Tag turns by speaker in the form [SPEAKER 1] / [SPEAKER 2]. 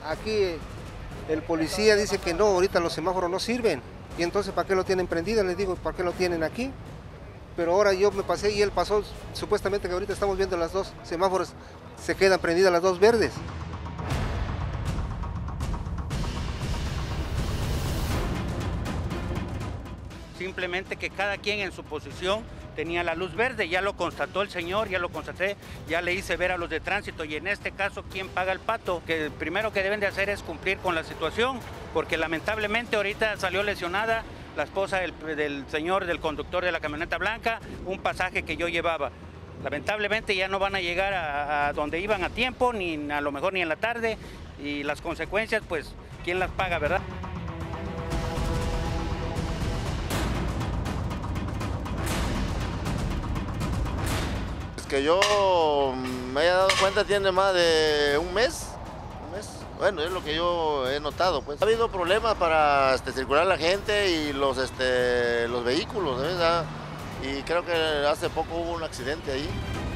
[SPEAKER 1] aquí el policía dice que no, ahorita los semáforos no sirven. Y entonces, ¿para qué lo tienen prendido? Les digo, ¿para qué lo tienen aquí? Pero ahora yo me pasé y él pasó, supuestamente que ahorita estamos viendo las dos semáforos, se quedan prendidas las dos verdes.
[SPEAKER 2] Simplemente que cada quien en su posición tenía la luz verde, ya lo constató el señor, ya lo constaté, ya le hice ver a los de tránsito y en este caso, ¿quién paga el pato? Que el primero que deben de hacer es cumplir con la situación, porque lamentablemente ahorita salió lesionada la esposa del señor, del conductor de la camioneta blanca, un pasaje que yo llevaba. Lamentablemente ya no van a llegar a donde iban a tiempo, ni a lo mejor ni en la tarde, y las consecuencias, pues, ¿quién las paga, verdad?
[SPEAKER 3] Que yo me haya dado cuenta tiene más de un mes. Bueno, es lo que yo he notado, pues. Ha habido problemas para circular la gente y los vehículos, ¿verdad? Y creo que hace poco hubo un accidente ahí.